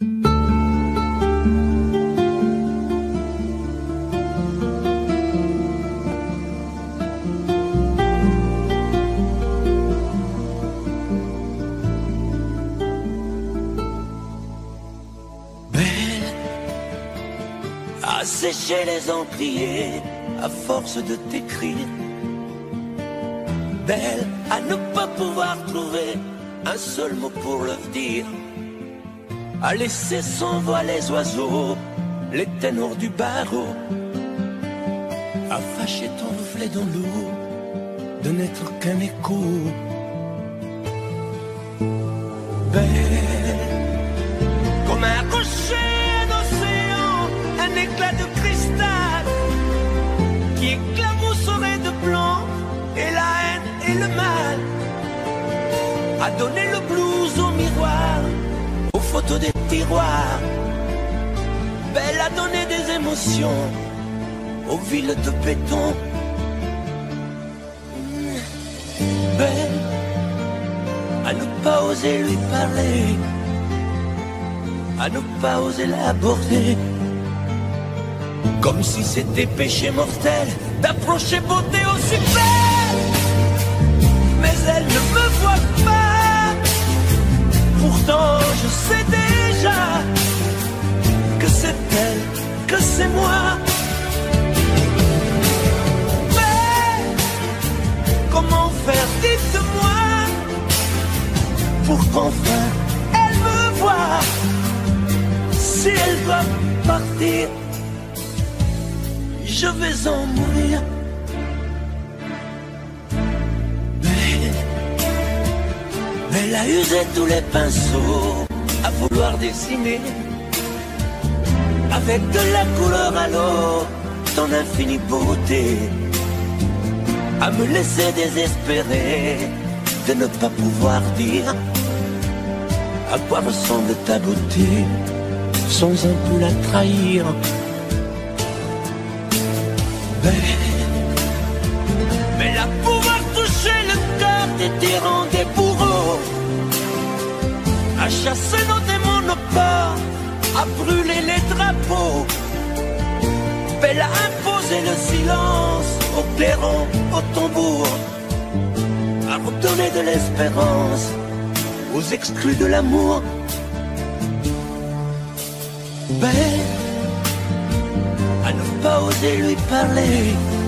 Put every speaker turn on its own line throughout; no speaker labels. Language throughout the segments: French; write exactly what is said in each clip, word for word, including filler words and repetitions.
Sécher les encriers à force de t'écrire. Belle à ne pas pouvoir trouver un seul mot pour le dire. À laisser s'envoler les oiseaux, les ténors du barreau. À fâcher ton reflet dans l'eau, de n'être qu'un écho. Belle comme un rocher un éclat de cristal qui éclamousserait de blanc et la haine et le mal, a donné le blues au miroir, aux photos des tiroirs. Belle a donné des émotions aux villes de béton. Belle à ne pas oser lui parler, à ne pas oser l'aborder. Comme si c'était péché mortel d'approcher beauté aussi belle. Mais elle ne me voit pas. Pourtant je sais déjà que c'est elle, que c'est moi. Mais comment faire, dites-moi, pour qu'enfin elle me voie. Si elle doit partir, je vais en mourir. Mais elle a usé tous les pinceaux à vouloir dessiner avec de la couleur à l'eau ton infinie beauté, à me laisser désespérer de ne pas pouvoir dire à quoi ressemble ta beauté sans un peu la trahir. Mais la pouvoir toucher le cœur des tyrans, des bourreaux, à chasser nos démons, nos peurs, à brûler les drapeaux. Belle a imposé le silence au clairon, au tambour, à redonner de l'espérance aux exclus de l'amour. Belle à ne pas oser lui parler,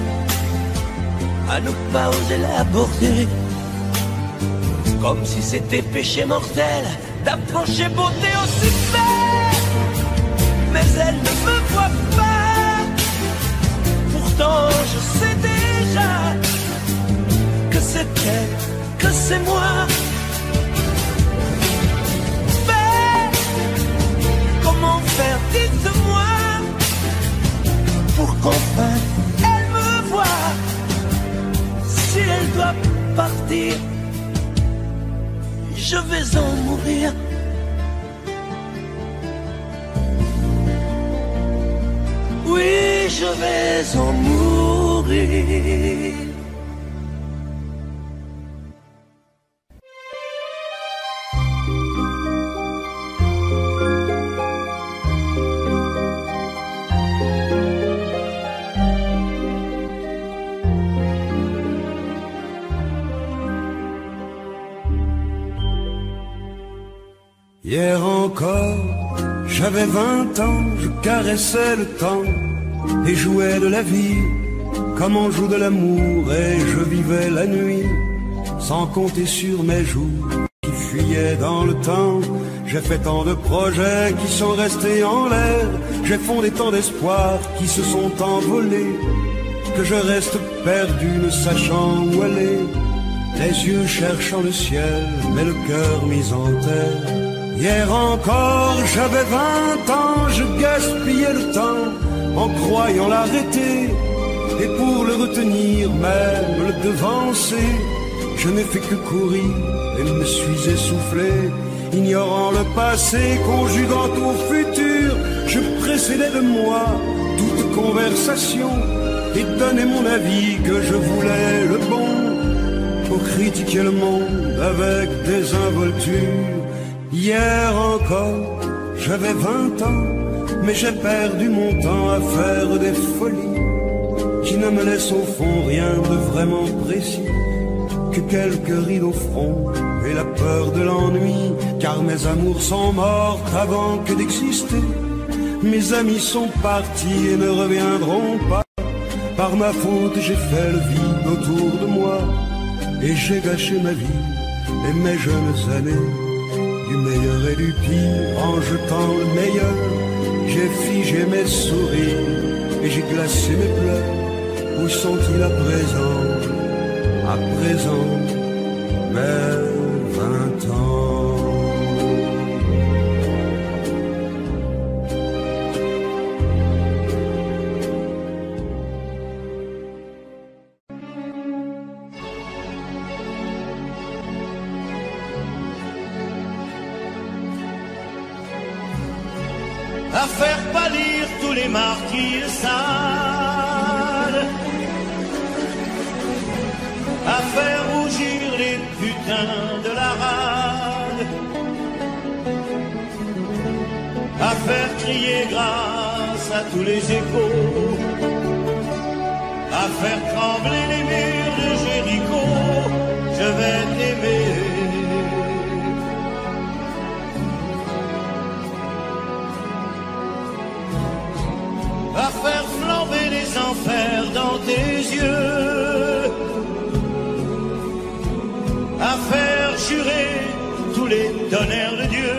à ne pas oser l'aborder. Comme si c'était péché mortel d'approcher beauté aussi belle. Mais elle ne me voit pas. Pourtant je sais déjà que c'est elle, que c'est moi. Mais comment faire, dites-moi, pour qu'enfin elle me voie. Si elle doit partir, je vais en mourir. Oui, je vais en mourir.
Hier encore, j'avais vingt ans, je caressais le temps et jouais de la vie comme on joue de l'amour, et je vivais la nuit sans compter sur mes jours qui fuyaient dans le temps. J'ai fait tant de projets qui sont restés en l'air, j'ai fondé tant d'espoirs qui se sont envolés, que je reste perdu ne sachant où aller, les yeux cherchant le ciel mais le cœur mis en terre. Hier encore, j'avais vingt ans, je gaspillais le temps en croyant l'arrêter, et pour le retenir, même le devancer, je n'ai fait que courir et me suis essoufflé, ignorant le passé, conjuguant au futur. Je précédais de moi toute conversation et donnais mon avis que je voulais le bon, pour critiquer le monde avec désinvolture. Hier encore, j'avais vingt ans, mais j'ai perdu mon temps à faire des folies qui ne me laissent au fond rien de vraiment précis que quelques rides au front et la peur de l'ennui, car mes amours sont mortes avant que d'exister. Mes amis sont partis et ne reviendront pas. Par ma faute j'ai fait le vide autour de moi et j'ai gâché ma vie et mes jeunes années. Du meilleur et du pire, en jetant le meilleur, j'ai figé mes sourires et j'ai glacé mes pleurs. Où sont-ils à présent, à présent, mes vingt ans?
À faire pâlir tous les martyrs sales, à faire rougir les putains de la rade, à faire crier grâce à tous les échos, à faire trembler les murs de Jéricho. Je vais t'aimer. À faire flamber les enfers dans tes yeux, à faire jurer tous les tonnerres de Dieu,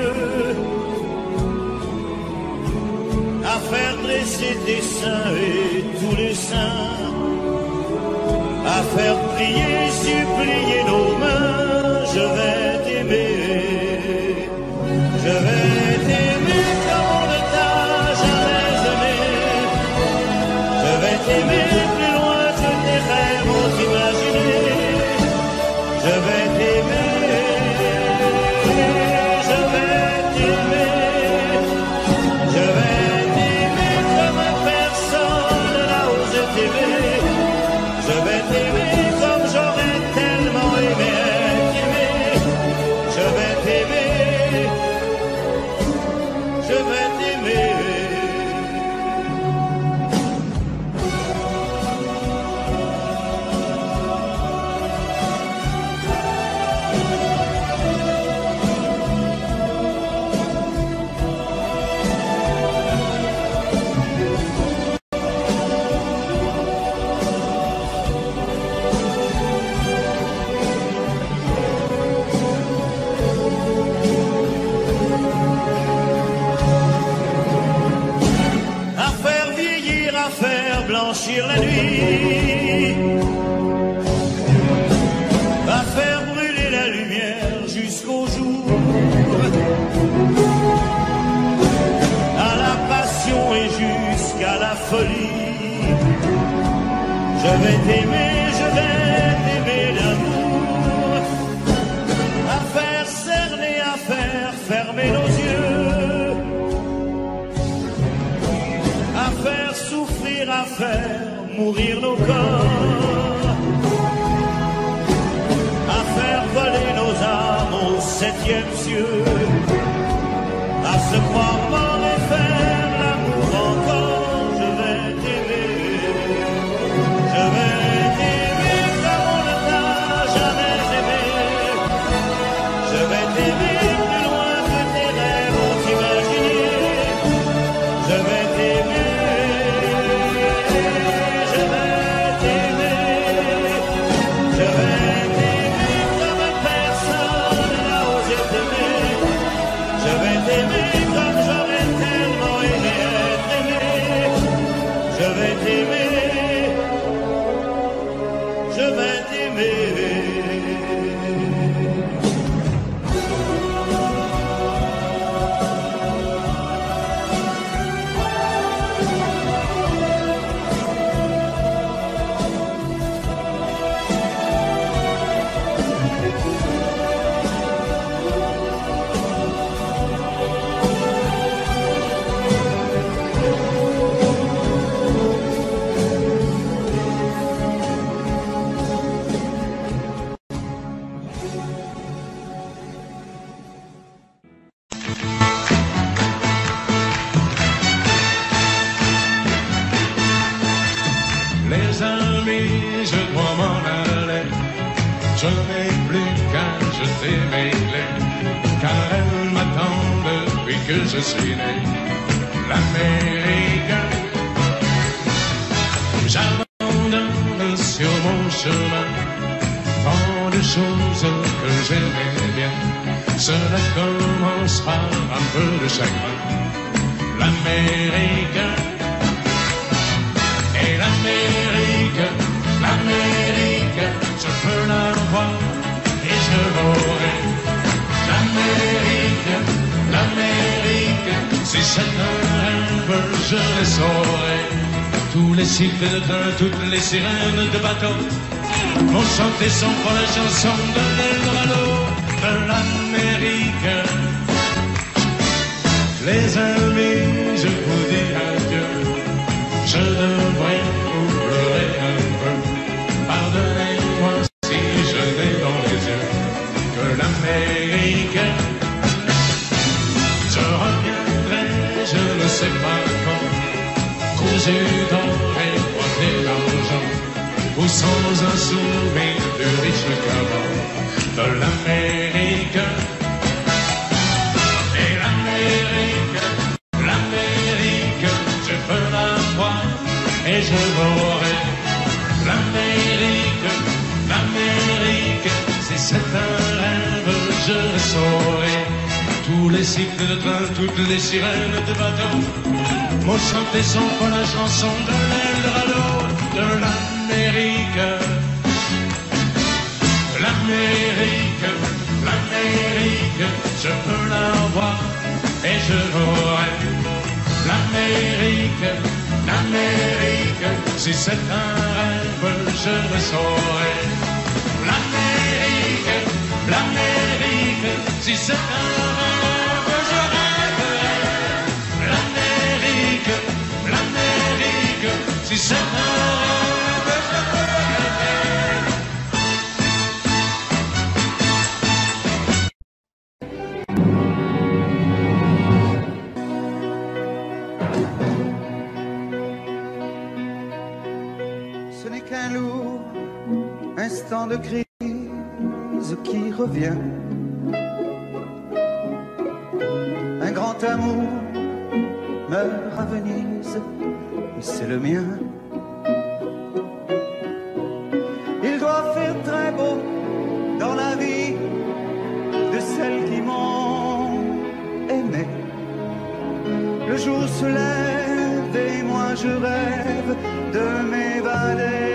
à faire dresser tes seins et tous les saints, à faire prier, supplier nos mains. Je vais t'aimer, je vais t'aimer comme on ne t'a jamais aimé. Je vais t'aimer plus loin que tes rêves ont imaginé. Je vais t'aimer, je vais t'aimer, je vais t'aimer comme personne n'a osé t'aimer. Je vais t'aimer comme j'aurais tellement aimé être aimé. Je vais t'aimer, je vais t'aimer. Blanchir la nuit, va faire brûler la lumière jusqu'au jour, à la passion et jusqu'à la folie. Je vais t'aimer, je vais t'aimer d'amour, à faire cerner, à faire fermer nos yeux, à faire souffrir, à faire mourir nos corps, à faire voler nos âmes au septième cieux, à se croire mort et faire l'amour encore. Je vais t'aimer, je vais t'aimer comme on ne t'a jamais aimé. Je vais t'aimer plus loin que tes rêves ont imaginé. Je vais t'aimer, je vais t'aimer, je vais t'aimer comme personne n'a osé t'aimer. Je vais t'aimer comme je
je dois m'en aller. Je n'ai plus qu'à jeter mes clés, car elle m'attend depuis que je suis né. L'Amérique, j'abandonne sur mon chemin tant de choses que j'aimais bien. Cela commence par un peu de chagrin. L'Amérique, et l'Amérique, l'Amérique, je veux la voir et je l'aurai. L'Amérique, l'Amérique, si c'est un rêve, je le saurai. Tous les cycles de train, toutes les sirènes de bateau vont chanter son pour la chanson de l'Eldorado de l'Amérique. Les amis, je vous dis adieu. Je devrais vous pleurer un peu. Pardonnez-moi si je n'ai dans les yeux que l'Amérique. Je reviendrai, je ne sais pas quand, cousu d'or et coiffé d'argent, ou sans un souvenir du riche caban de l'Amérique. Et l'Amérique, l'Amérique, je veux la voir et je l'aurai. L'Amérique, l'Amérique, si c'est un rêve, je le saurai. Tous les cycles de train, toutes les sirènes de bateau m'ont chanté son pour la chanson de l'Eldorado de l'Amérique. L'Amérique, l'Amérique, je veux la voir et je l'aurai. L'Amérique, l'Amérique, si c'est un rêve, je le saurai. L'Amérique, l'Amérique, si c'est un rêve, je rêverai. L'Amérique, l'Amérique, si c'est un rêve, je rêverai.
Ce n'est qu'un lourd instant de crise qui revient. Un grand amour meurt à Venise, et c'est le mien. Il doit faire très beau dans la vie de celles qui m'ont aimé. Le jour se lève et moi je rêve de m'évader.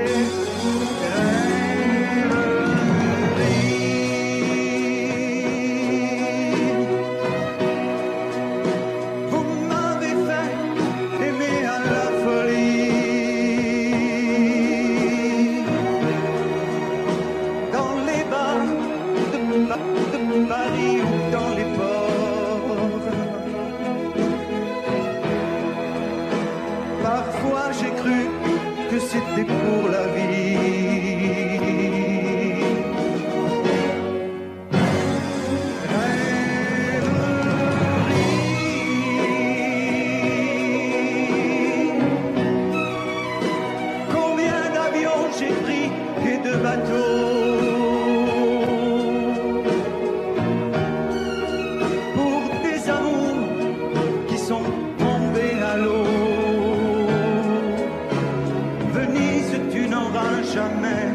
C'était pour la vie. Combien d'avions j'ai pris et de bateaux pour des amours qui sont tombés à l'eau. Jamais,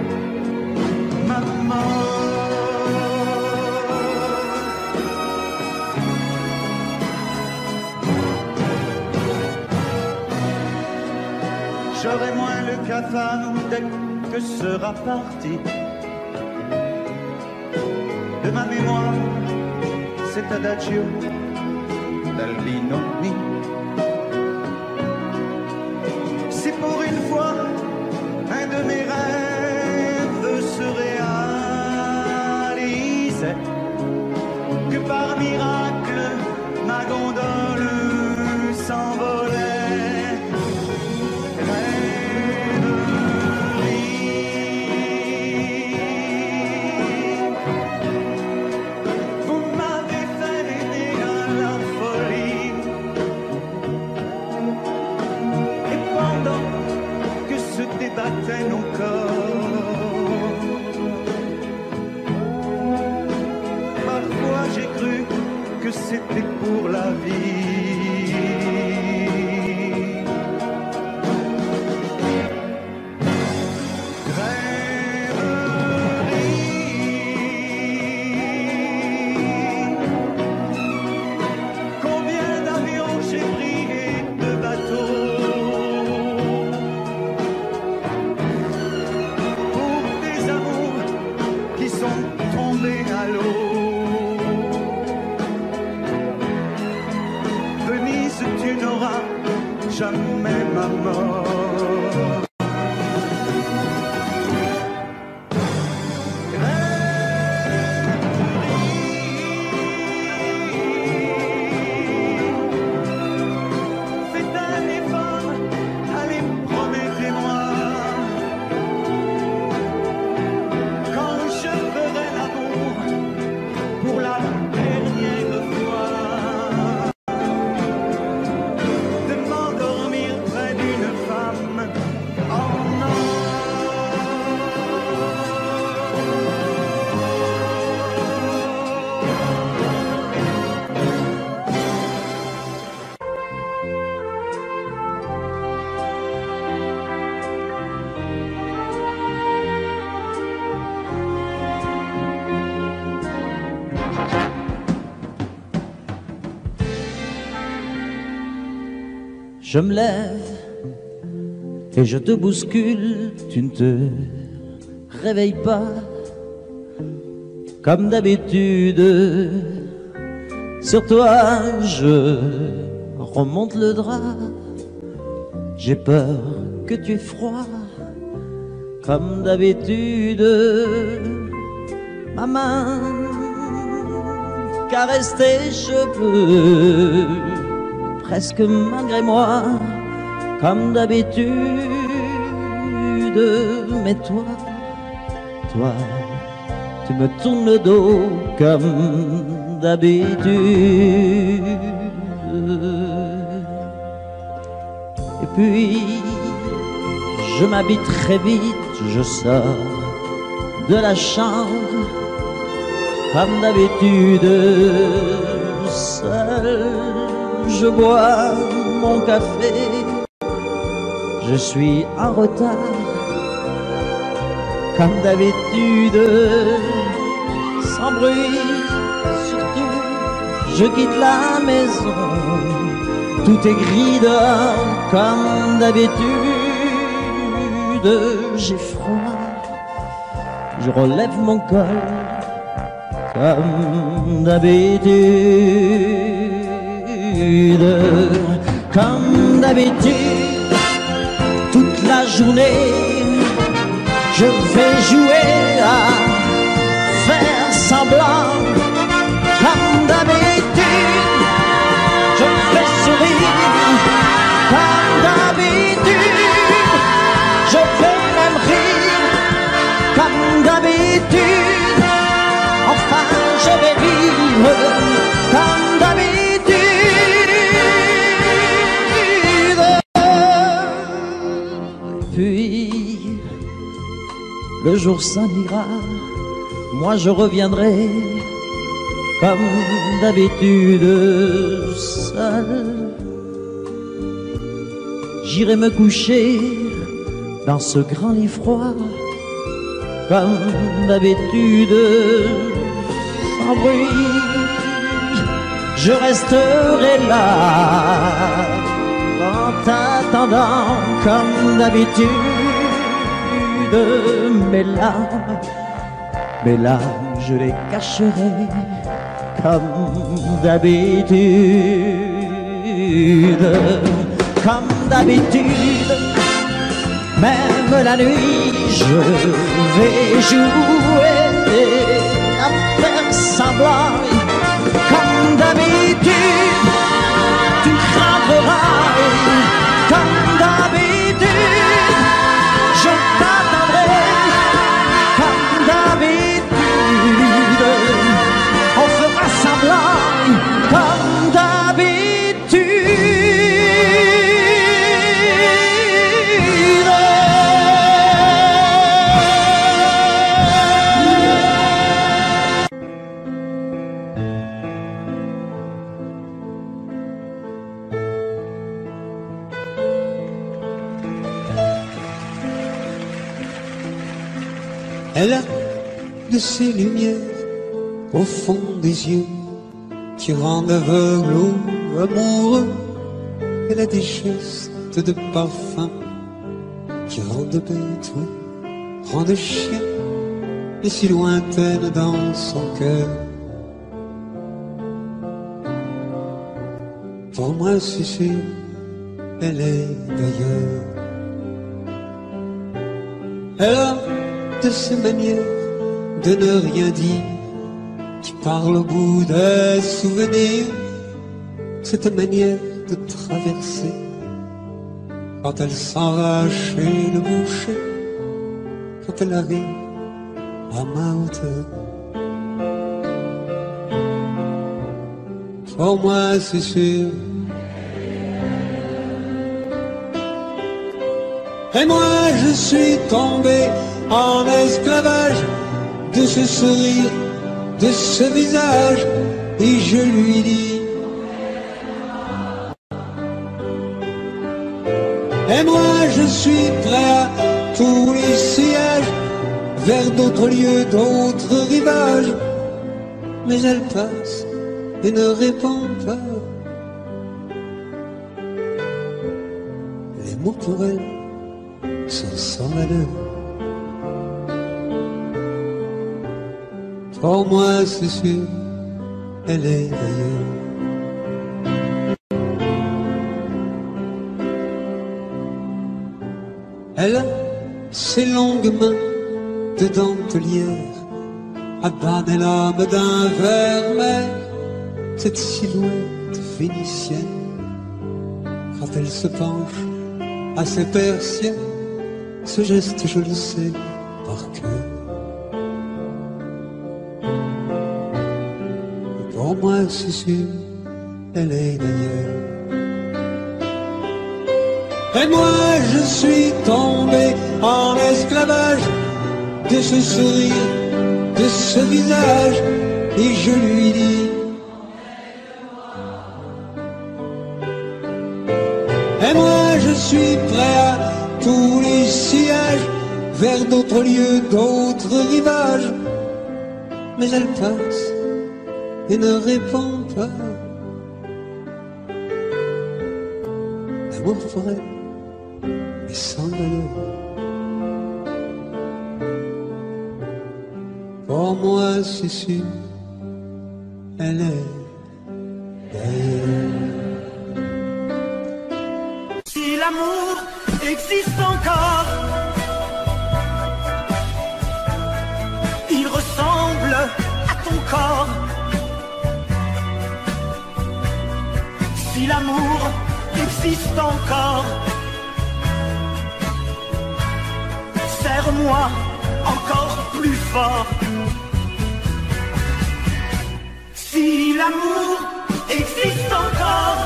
maman. J'aurai moins le cafard dès que sera parti de ma mémoire cet adagio d'Albino. Si pour une fois un de mes rêves se réalisait, que par miracle ma gondole s'envolait. Rêverie, vous m'avez fait aimer à la folie, et pendant c'était pour la vie. Combien d'avions j'ai pris et de bateaux pour des amours qui sont tombés à l'eau. Venise, tu n'auras jamais ma mort. Faites un effort, allez, promettez-moi, quand je ferai l'amour pour la dernière fois, de m'endormir près d'une femme en or.
Je me lève et je te bouscule, tu ne te réveilles pas comme d'habitude. Sur toi je remonte le drap, j'ai peur que tu aies froid comme d'habitude. Ma main caresse tes cheveux presque malgré moi, comme d'habitude. Mais toi, toi, tu me tournes le dos comme d'habitude. Et puis, je m'habille très vite, je sors de la chambre, comme d'habitude, seul. Je bois mon café, je suis en retard, comme d'habitude, sans bruit, surtout, je quitte la maison, tout est gris dehors, comme d'habitude, j'ai froid, je relève mon col, comme d'habitude. Comme d'habitude, toute la journée, je vais jouer à faire semblant. Comme d'habitude, je fais sourire. Comme d'habitude, je vais même rire. Comme d'habitude, enfin je vais vivre. Comme d'habitude. Puis, le jour s'en ira, moi je reviendrai, comme d'habitude, seul. J'irai me coucher dans ce grand lit froid, comme d'habitude, sans bruit. Je resterai là, en t'attendant comme d'habitude. Mes larmes, mes larmes, je les cacherai comme d'habitude. Comme d'habitude, même la nuit, je vais jouer à faire semblant. Comme d'habitude, tu craindras. Comme d'habitude, je t'attendrai. Comme d'habitude, on fera semblant. Comme d'habitude.
Elle a de ces lumières au fond des yeux qui rendent aveugle ou amoureux. Elle a des gestes de parfum qui rendent bête ou rendent chien, et si lointaine dans son cœur. Pour moi c'est sûr, elle est d'ailleurs. Elle a de ces manières de ne rien dire qui parle au bout des souvenirs, cette manière de traverser quand elle s'en va chez le boucher, quand elle arrive à ma hauteur. Pour moi c'est sûr. Et moi je suis tombé en esclavage de ce sourire, de ce visage, et je lui dis: et moi je suis prêt à tous les sillages, vers d'autres lieux, d'autres rivages. Mais elle passe et ne répond pas. Les mots pour elle sont sans valeur. Pour moi c'est sûr, elle est d'ailleurs. Elle a ses longues mains de dentelière à banner l'âme d'un vermeil, cette silhouette vénitienne quand elle se penche à ses persiennes. Ce geste je le sais par cœur. Pour moi c'est sûr, elle est d'ailleurs. Et moi je suis tombé en esclavage de ce sourire, de ce visage, et je lui dis: et moi je suis prêt à tous les sillages, vers d'autres lieux, d'autres rivages. Mais elle passe et ne répond pas. L'amour pour elle est sans valeur. Pour moi c'est sûr, elle est d'ailleurs.
Si l'amour existe encore, il ressemble à ton corps. Si l'amour existe encore, serre-moi encore plus fort. Si l'amour existe encore,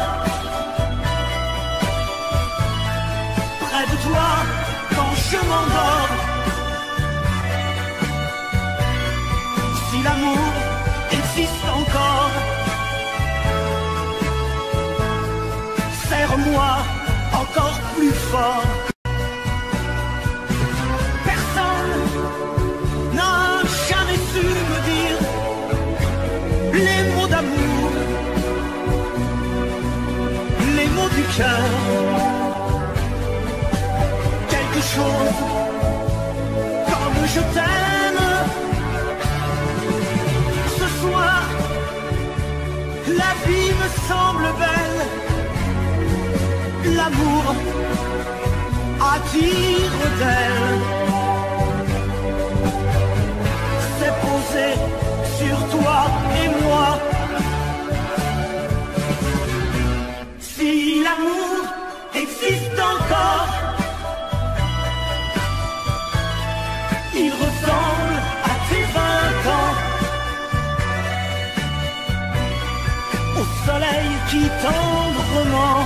près de toi quand je m'endors. Si l'amour existe encore, serre-moi encore plus fort. Personne n'a jamais su me dire les mots d'amour, les mots du cœur. Quelque chose comme je t'aime. Ce soir, la vie me semble belle. L'amour attire d'elle. C'est posé sur toi et moi. Si l'amour existe encore, il ressemble à tes vingt ans, au soleil qui tendrement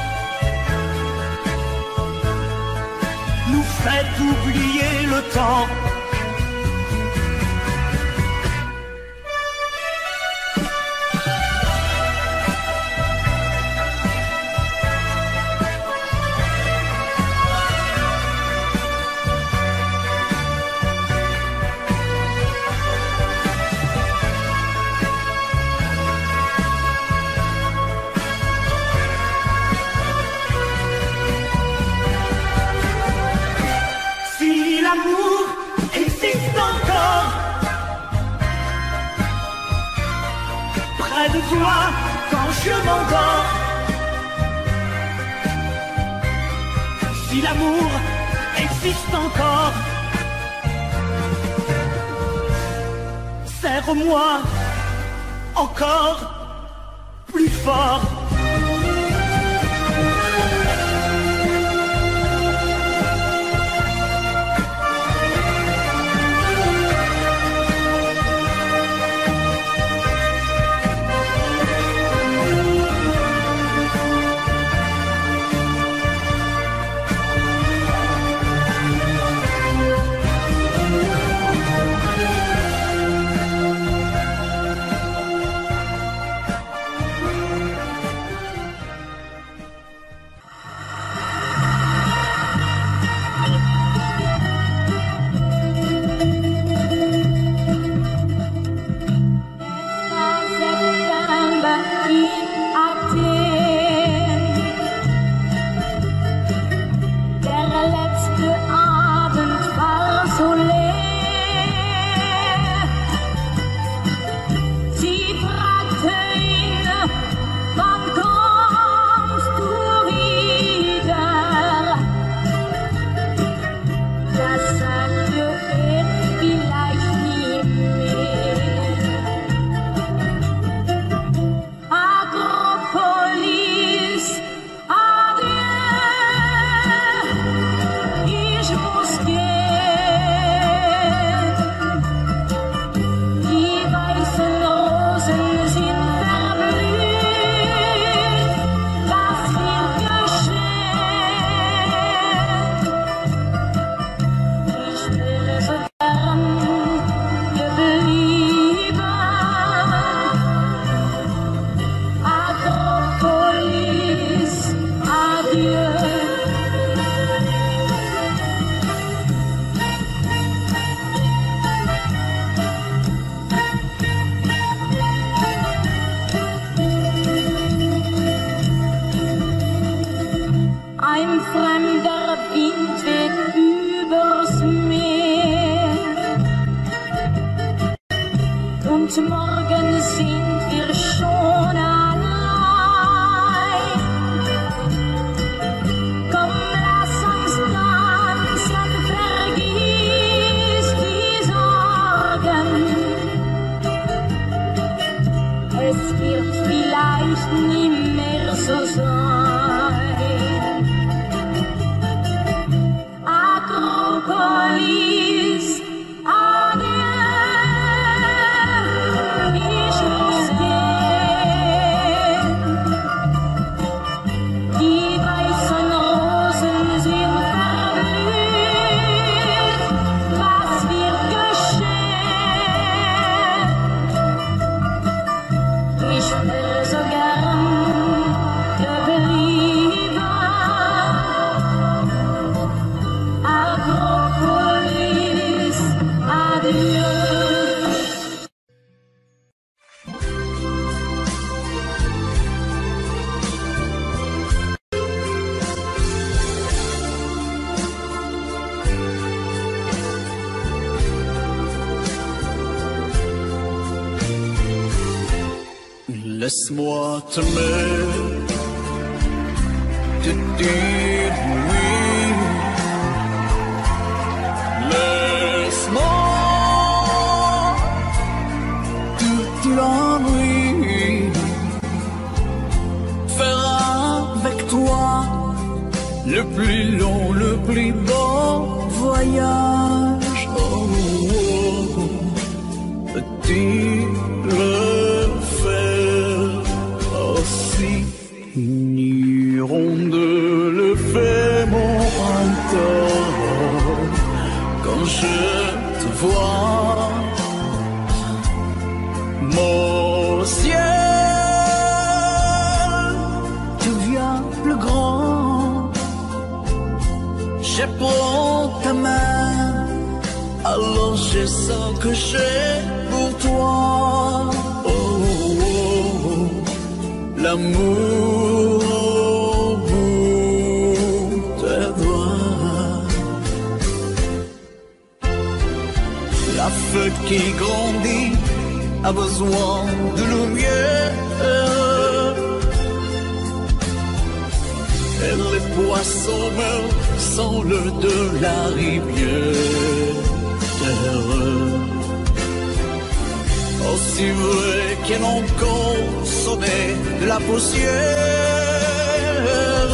nous fait oublier le temps. toi quand je m'endors. Si l'amour existe encore, serre-moi encore plus fort.
Morgen sind wir schon allein. Komm, lass uns tanzen, vergiss die Sorgen. Es wird vielleicht nie mehr so sein. Akropolis,
laisse-moi t'aimer, te dire oui. Laisse-moi toute la nuit faire avec toi le plus long, le plus beau voyage. Oh, oh, oh. Dis-le. De le fait mon cœur quand je te vois, mon ciel devient plus grand. Je prends ta main, alors je sens que j'ai pour toi oh, oh, oh, l'amour. La feuille qui grandit a besoin de lumière Et les poissons meurent sans le de la rivière. Aussi vrai qu'ils ont consommé de la poussière.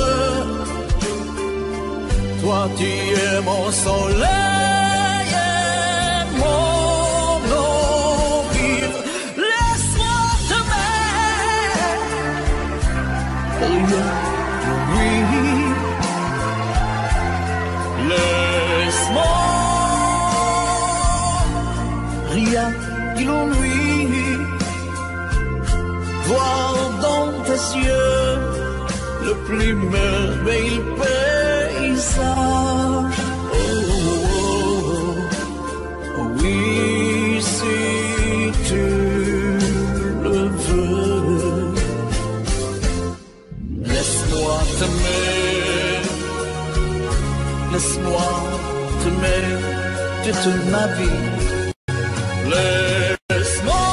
Toi tu es mon soleil et mon eau vive. Laisse-moi te mettre. Oui, laisse-moi rien qu'il ennuie, voir dans tes yeux le plus merveilleux paysage. Oh, oh, oh, oui, si tu le veux, laisse-moi t'aimer, laisse-moi t'aimer toute ma vie. Laisse-moi,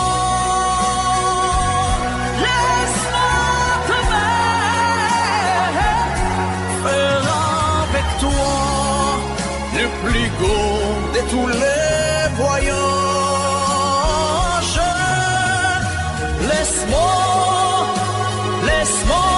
laisse-moi t'aimer, faire avec toi le plus beau de tous les voyages. Laisse-moi, laisse-moi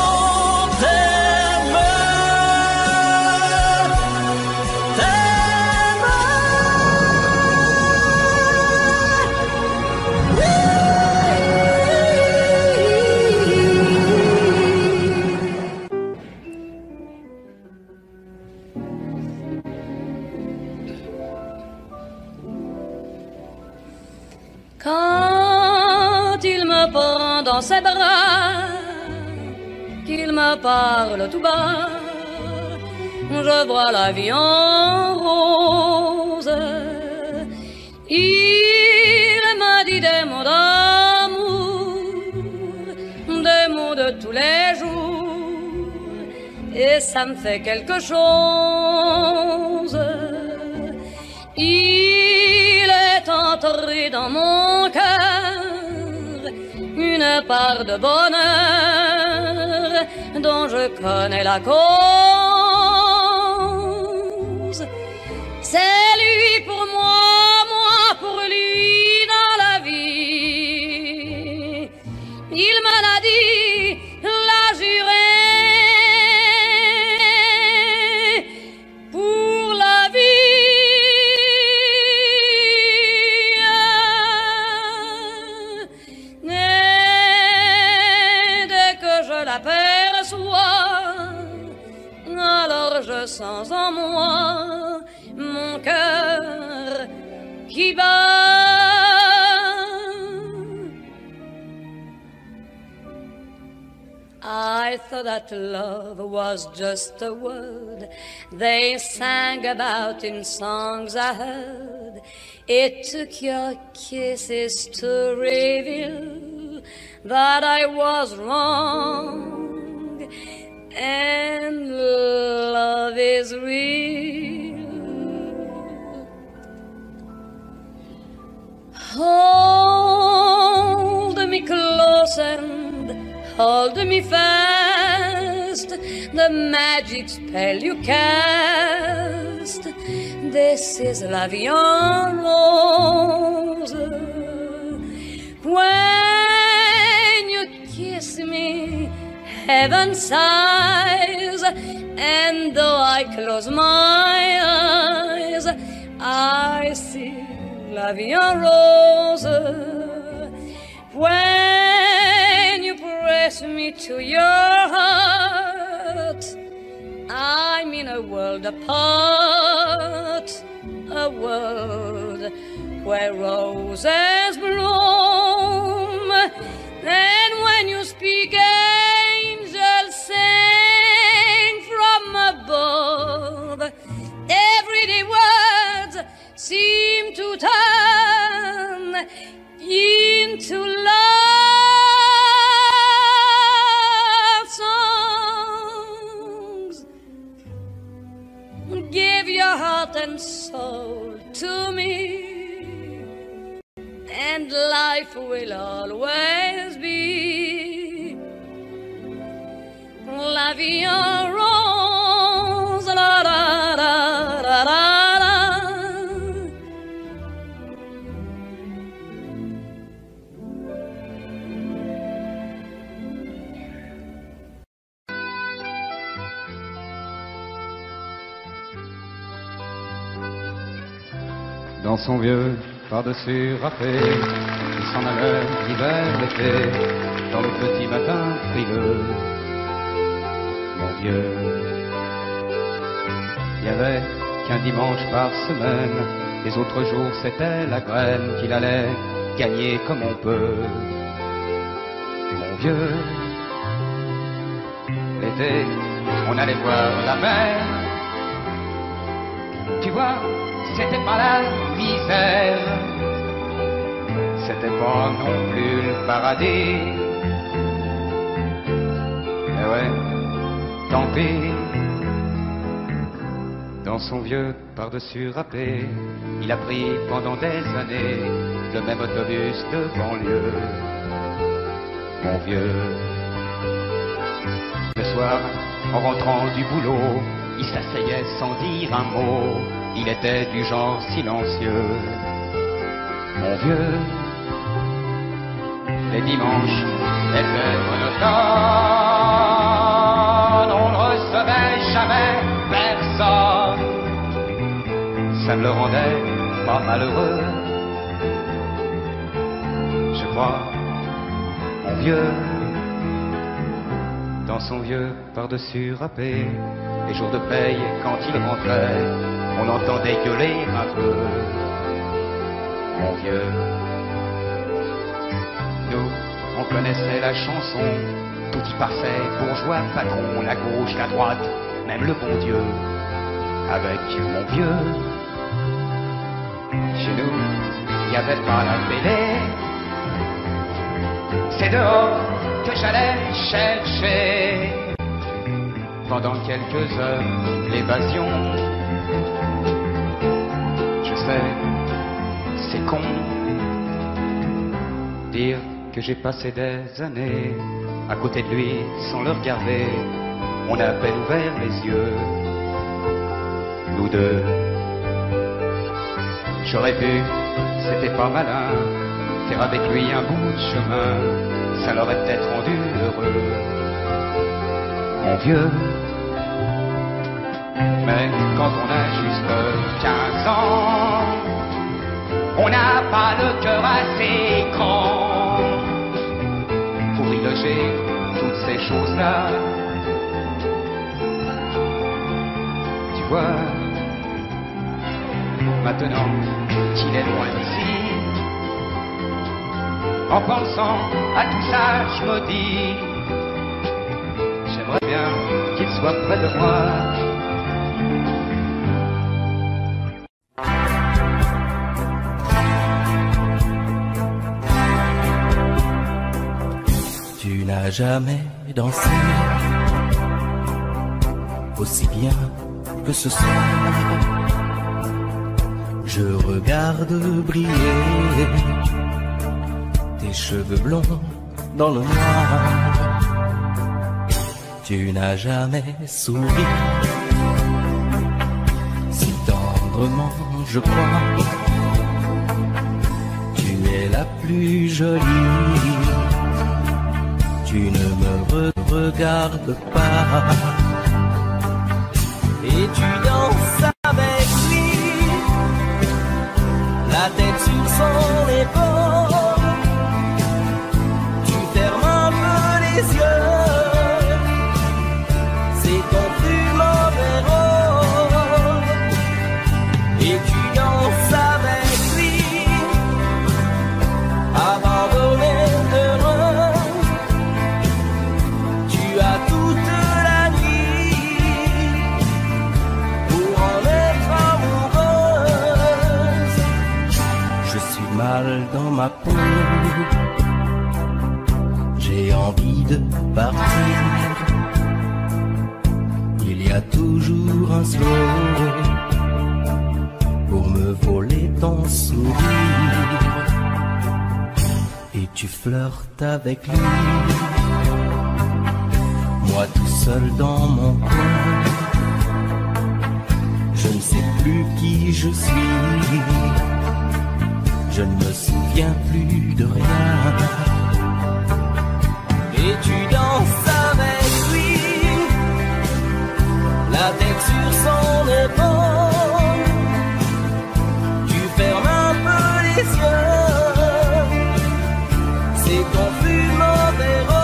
dans ses bras, qu'il me parle tout bas, je vois la vie en rose. Il m'a dit des mots d'amour, des mots de tous les jours, et ça me fait quelque chose. Il est entré dans mon cœur une part de bonheur dont je connais la cause. C'est lui pour moi, moi pour lui dans la vie. Il me l'a dit, l'a juré, pour la vie. Alors je sens en moi mon cœur qui bat. I thought that love was just a word they sang about in songs I heard. It took your kisses to reveal that I was wrong. And love is real. Hold me close and hold me fast, the magic spell you cast. This is la vie en rose. When you kiss me, heaven sighs, and though I close my eyes, I see la vie en rose. When you press me to your heart, I'm in a world apart, a world where roses bloom. And when you speak, angels sing from above. Everyday words seem to turn into love songs. Give your heart and soul to me, and life will always be ma vie en rose. La, la, la, la, la.
Dans son vieux par-dessus râpé, il s'en allait l'hiver, l'été, dans le petit matin frileux. Mon vieux, il y avait qu'un dimanche par semaine, les autres jours c'était la graine qu'il allait gagner comme on peut. Mon vieux, l'été, on allait voir la mer, tu vois. C'était pas la misère, c'était pas non plus le paradis. Mais ouais, tant pis. Dans son vieux par-dessus râpé, il a pris pendant des années le même autobus de banlieue. Mon vieux, le soir, en rentrant du boulot, il s'asseyait sans dire un mot. Il était du genre silencieux. Mon vieux, les dimanches étaient monotones. On ne recevait jamais personne. Ça me le rendait pas malheureux. Je crois, mon vieux, dans son vieux par-dessus râpé, les jours de paye, quand il rentrait, on entendait gueuler un peu. Mon vieux, nous, on connaissait la chanson, tout y passait, bourgeois, patron, la gauche, la droite, même le bon Dieu. Avec mon vieux, chez nous, il n'y avait pas la télé. C'est dehors que j'allais chercher, pendant quelques heures, l'évasion. Je sais, c'est con, dire que j'ai passé des années à côté de lui sans le regarder. On a à peine ouvert les yeux, nous deux. J'aurais pu, c'était pas malin, faire avec lui un bout de chemin, ça l'aurait peut-être rendu heureux. Mon vieux, mais quand on a juste quinze ans, on n'a pas le cœur assez grand pour y loger toutes ces choses-là. Tu vois, maintenant qu'il est loin d'ici, en pensant à tout ça, je me dis, j'aimerais bien qu'il soit près de moi.
Tu n'as jamais dansé aussi bien que ce soir. Je regarde briller tes cheveux blonds dans le noir. Tu n'as jamais souri si tendrement, je crois. Tu es la plus jolie. Tu ne me re regardes pas et tu danses avec lui, la tête sur son épaule. Tu fermes un peu les yeux, c'est ton plus mauvais rôle. Et tu danses avec lui, abandonné, heureux. Tu as toute la nuit pour en être amoureuse. Je suis mal dans ma peau, j'ai envie de partir. Il y a toujours un slow pour me voler ton sourire. Et tu flirtes avec lui. moi tout seul dans mon coin. Je ne sais plus qui je suis, je ne me souviens plus de rien. Et tu danses avec lui, la tête sur son épaule. Tu fermes un peu les yeux, c'est ton plus mauvais rôle.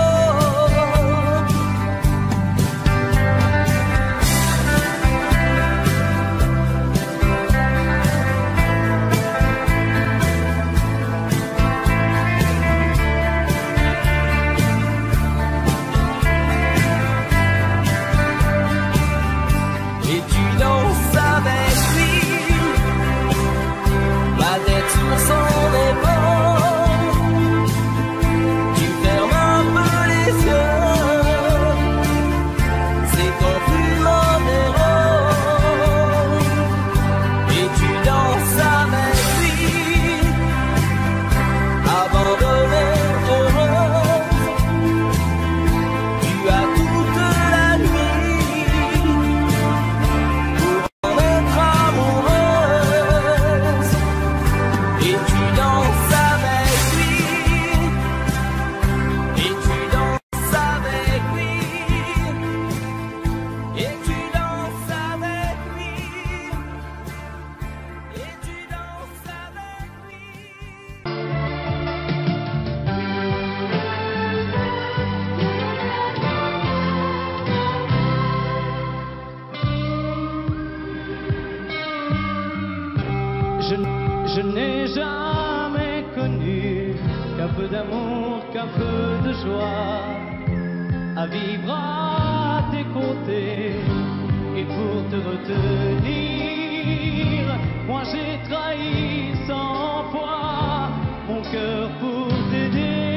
Je n'ai jamais connu qu'un peu d'amour, qu'un peu de joie, à vivre à tes côtés et pour te retenir. Moi j'ai trahi sans foi mon cœur pour tes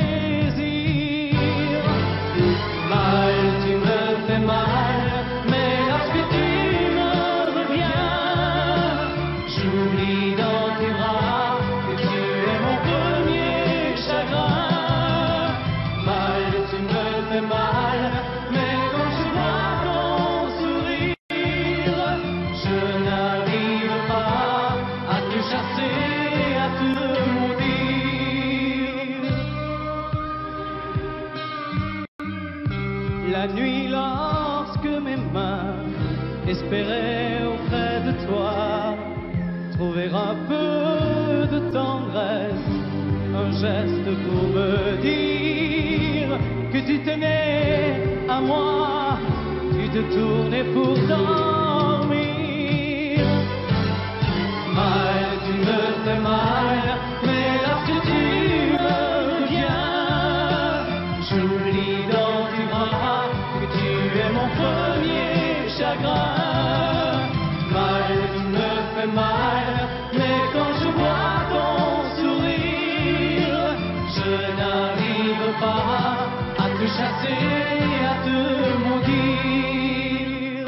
désirs. Mal, tu me fais mal, mais lorsque tu me reviens, j'oublie dans tes bras que tu es mon premier chagrin. Mal, tu me fais mal, mais quand je vois ton sourire, je n'arrive pas à te chasser, à te maudire. La nuit, lorsque mes mains espéraient auprès de toi trouver un peu de tendresse, un geste pour me dire que tu tenais à moi, tu te tournais pour dormir. Mal, tu me fais mal, mais lorsque tu me reviens, j'oublie dans tes bras que tu es mon premier chagrin. Mal, tu me fais mal, mais quand je vois ton sourire, je n'arrive pas à te chasser, à te maudire.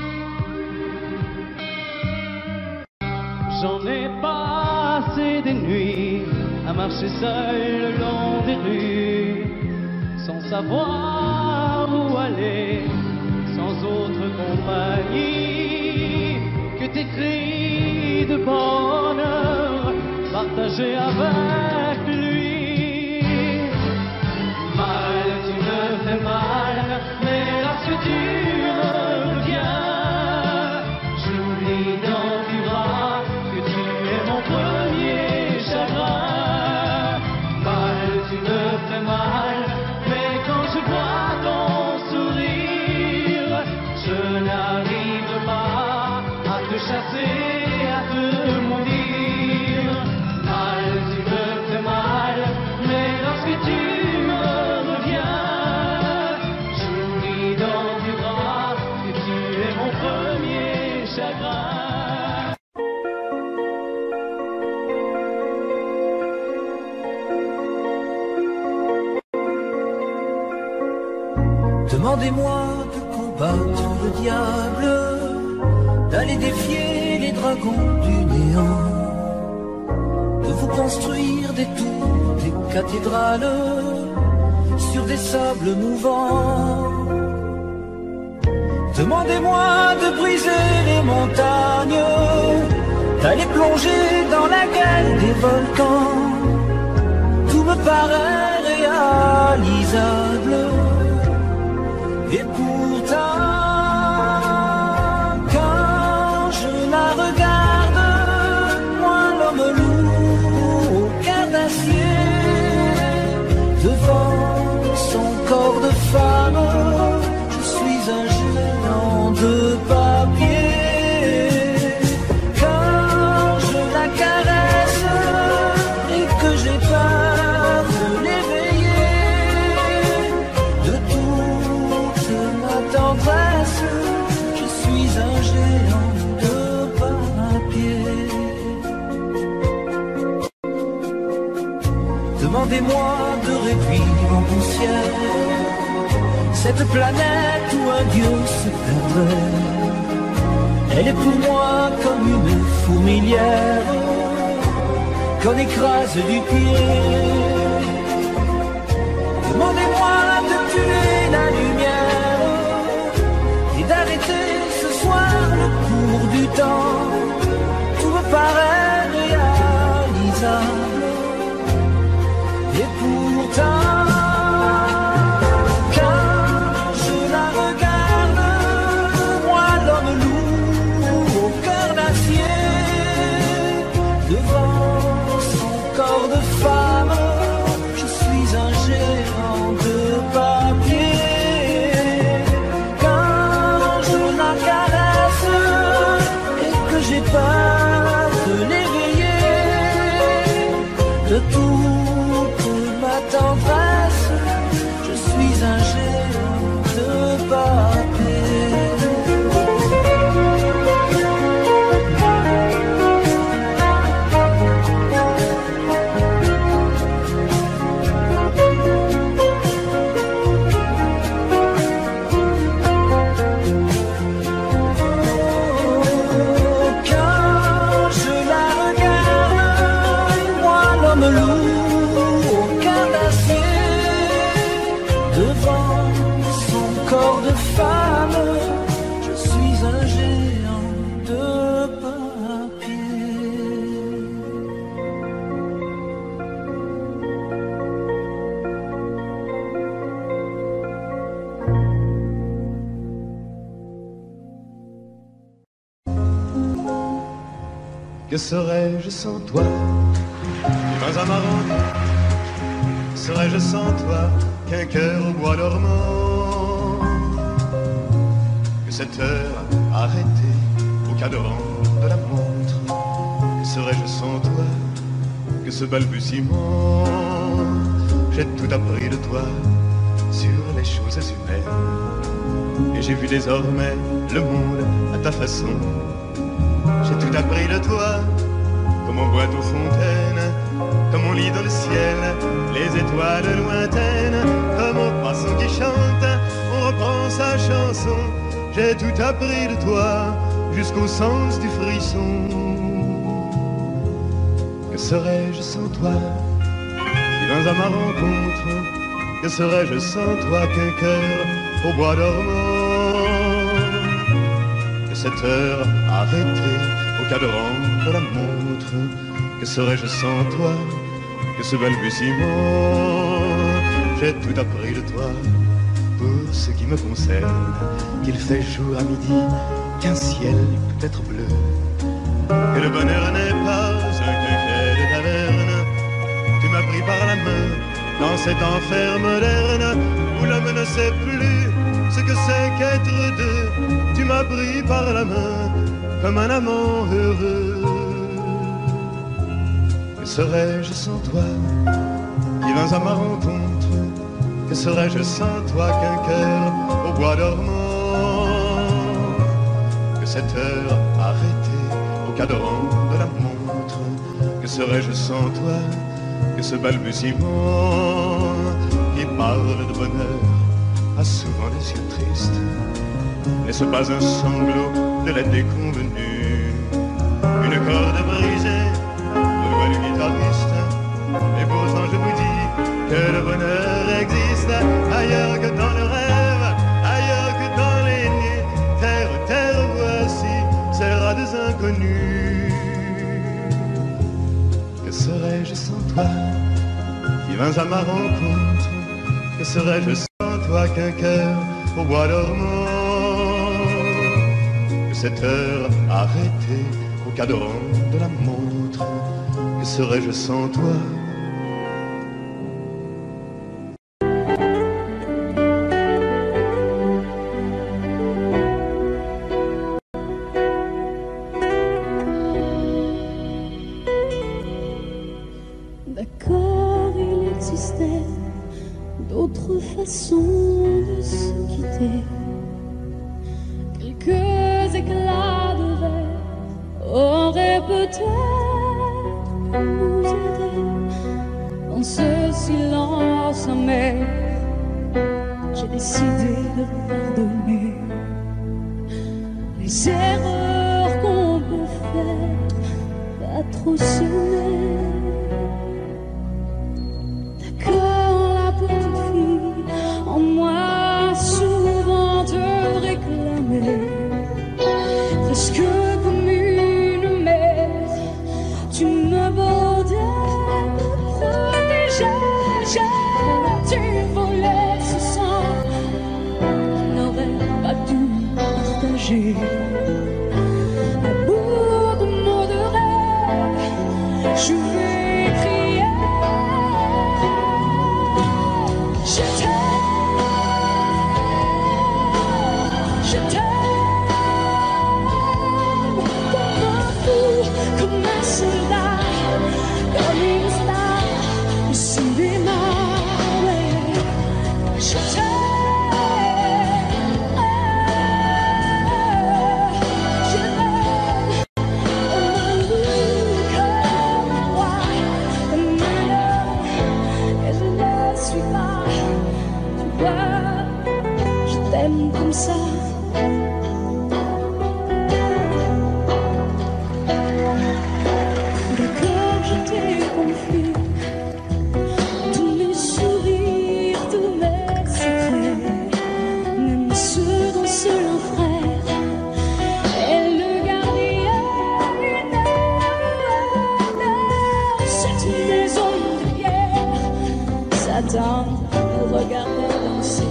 J'en ai passé des nuits à marcher seul le long des rues, sans savoir où aller, sans autre compagnie que tes cris de bonheur partagés avec lui. Mal, tu me fais mal, mais lorsque tu me reviens, j'oublie dans tes bras que tu es mon premier chagrin. Mal, tu me fais mal, mais quand je vois ton sourire, je n'arrive pas à te chasser, à te maudire. Mal, tu me fais mal, mais lorsque tu me reviens, j'oublie dans tes bras que tu es mon premier chagrin.
Demandez-moi de combattre le diable, d'aller défier les dragons du néant, de vous construire des tours, des cathédrales sur des sables mouvants.
Demandez-moi de briser les montagnes, d'aller plonger dans la gueule des volcans. Tout me paraît réalisable. Et pourtant, quand je la regarde, moi l'homme loup au cœur d'acier, devant son corps de femme, je suis un géant de papier. Quand je la caresse et que j'ai peur de l'éveiller, de toute ma tendresse, je suis un géant de papier. Demandez-moi de réduire en poussière cette planète où un dieu se perdrait. Elle est pour moi comme une fourmilière qu'on écrase du pied. Demandez-moi de tuer la lumière et d'arrêter ce soir le cours du temps. Tout me paraît réalisable. Et pourtant, peur de l'éveiller, de toute ma tendresse, je suis un géant de
Que serais-je sans toi? Vivant à ma rencontre, serais-je sans toi qu'un cœur au bois dormant? Que cette heure arrêtée au cadran de la montre, que serais-je sans toi que ce balbutiement? J'ai tout appris de toi sur les choses humaines, et j'ai vu désormais le monde à ta façon. J'ai tout appris de toi, comme on boit aux fontaines, comme on lit dans le ciel les étoiles lointaines, comme au poisson qui chante, on reprend sa chanson. J'ai tout appris de toi, jusqu'au sens du frisson. Que serais-je sans toi? Vivant à ma rencontre, que serais-je sans toi qu'un cœur au bois dormant? Que cette heure arrêtée au cadran de la montre, que serais-je sans toi que ce balbutiement? J'ai tout appris de toi pour ce qui me concerne, qu'il fait jour à midi, qu'un ciel peut être bleu, que le bonheur n'est pas un quinquet de taverne. Tu m'as pris par la main dans cet enfer moderne où l'homme ne sait plus ce que c'est qu'être deux. Tu m'as pris par la main comme un amant heureux. Que serais-je sans toi qui vins à ma rencontre? Que serais-je sans toi qu'un cœur au bois dormant? Que cette heure arrêtée au cadran de la montre, que serais-je sans toi que ce balbutiement qui parle de bonheur a souvent des yeux tristes? N'est-ce pas un sanglot de la déconvenue, une corde brisée aux doigts du guitariste? Et pourtant je vous dis que le bonheur existe ailleurs que dans le rêve, ailleurs que dans les nuits. vins à ma rencontre, que serais-je sans toi qu'un cœur au bois dormant? Que cette heure arrêtée au cadran de la montre, que serais-je sans toi?
D'accord, il existait d'autres façons de se quitter. Quelques éclats de verre auraient peut-être pu nous aider. Dans ce silence amer, j'ai décidé de pardonner les erreurs qu'on peut faire, pas trop s'aimer. D'accord, la petite fille en moi souvent te réclamait, presque comme une mère, tu me bordais, me protégeais, tu volais ce sang qu'on n'aurait pas dû partager. À bout de mots de rêve, je vais crier. Je t'aime, je t'aime, comme un fou, comme un soldat, comme une star au cinéma. Ouais. Je t'aime, je t'aime, comme un loup, comme un roi, comme un homme que je ne suis pas. Tu vois, je t'aime comme ça. D'accord, je t'ai confié tous mes sourires, tous mes secrets, même ceux d'un seul un frère. Et le gardien de cette maison de pierre, Satan me regardait danser.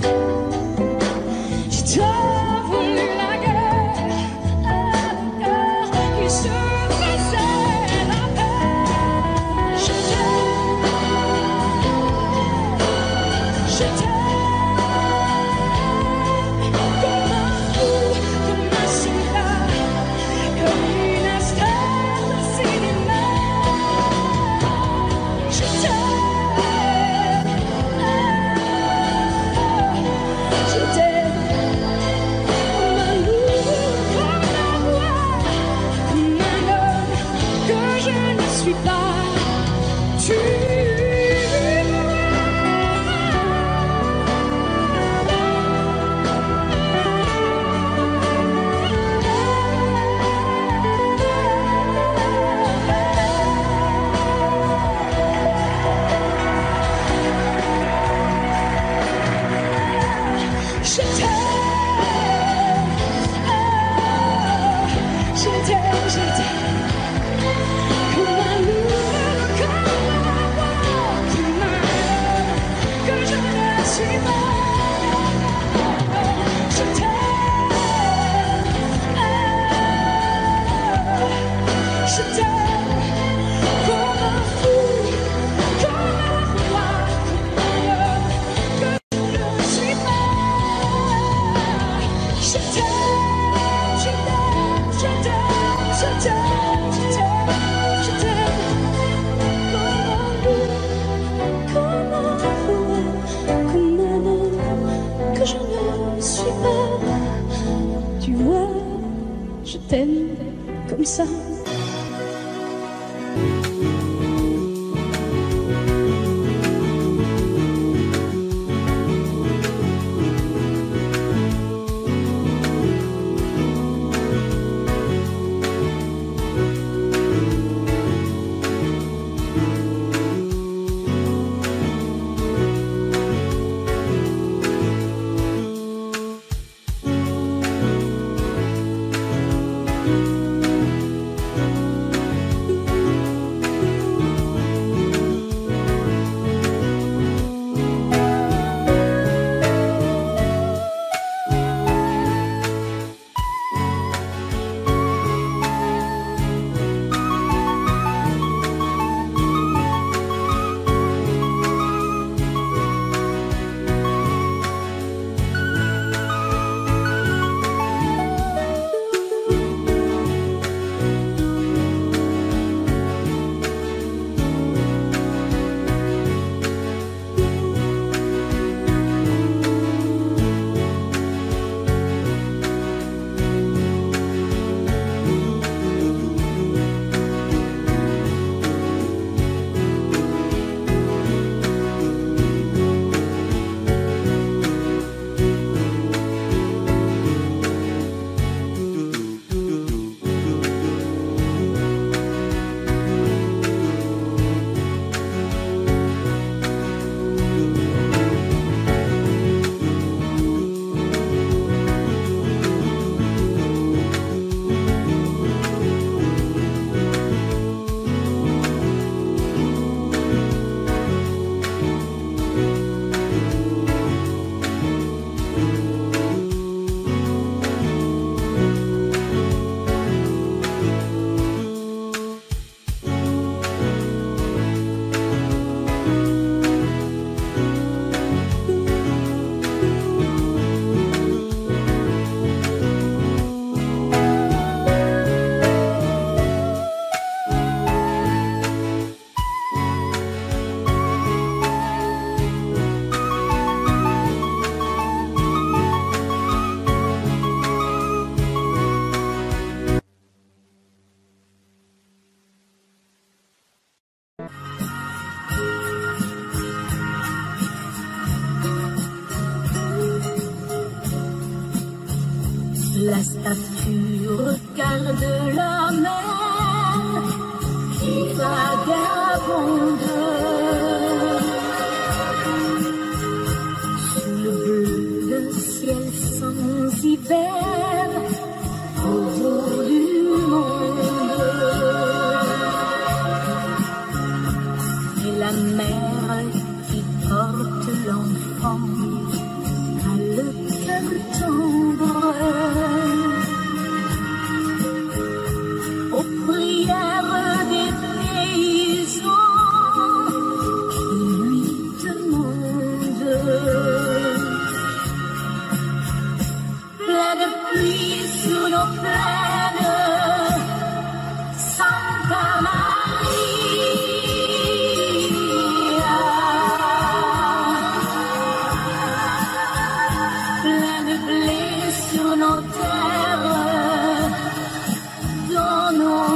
J'ai tant voulu la guerre, un cœur qui se faisait la paix. Je t'aime, je t'aime, comme un fou, comme un soldat, comme une star de cinéma. Je t'aime, je t'aime, comme un loup, comme un roi, comme un homme que je ne suis pas. Tu Je t'aime, ah, je t'aime, je t'aime, comme un loup, comme un roi, comme un homme que je ne suis pas. Je t'aime, ah, je t'aime, comme un fou, comme un roi, comme un homme que je ne suis pas. Je t'aime, je t'aime, je t'aime, je t'aime, je t'aime, je t'aime, comme un loup, comme un roi, comme un homme que je ne suis pas. Tu vois, je t'aime comme ça. La statue regarde la mer qui vagabonde sous le bleu d'un ciel sans hiver au bout du monde. Et la mère qui porte l'enfant a le cœur tendre aux prières des paysans qui lui demandent. Plein de pluie sur nos plaines, Santa Maria. Plein de blé sur nos terres, dans nos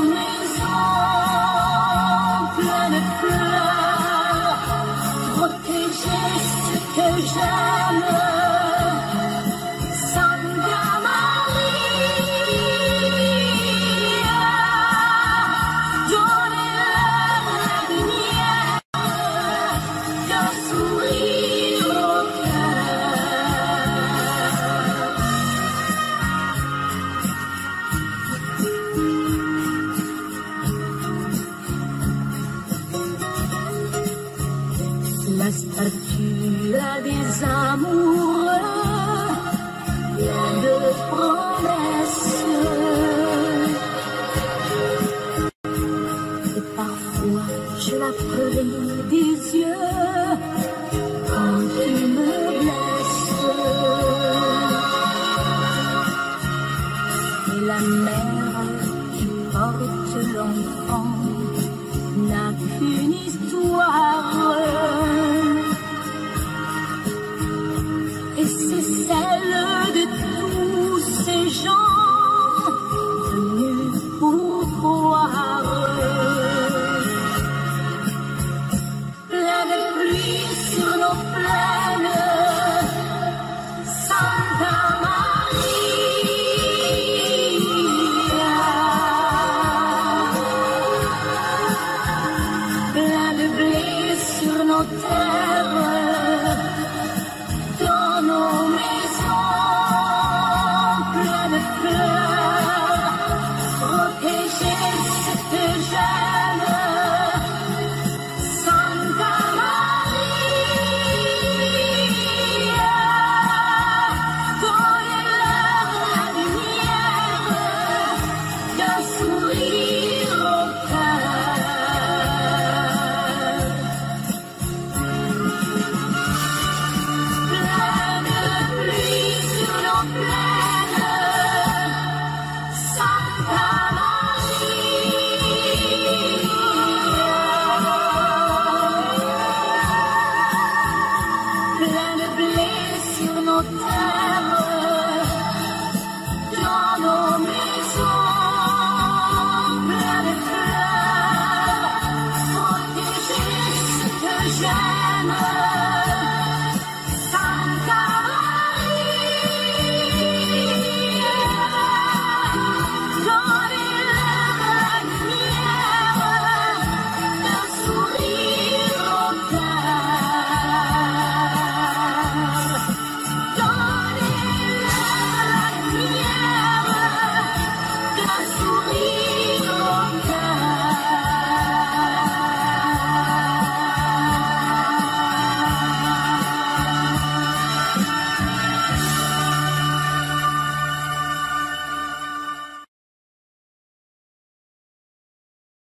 maisons. Plein de fleurs, protéger ce que j'aime. La statue a des amoureux, plein de promesses. Et parfois je la prie des yeux quand tu me blesses. Et la mère qui porte l'enfant n'a qu'une histoire. Et c'est celle de tous ces gens venus pour croire. Plein de pluie sur nos plaines, Santa Maria. Plein de blé sur nos terres, dans nos maisons. Plein de fleurs, protéger ce que j'aime. Santa Maria, donnez-leur la lumière d'un sourire au cœur. Plein de pluie sur nos plaines.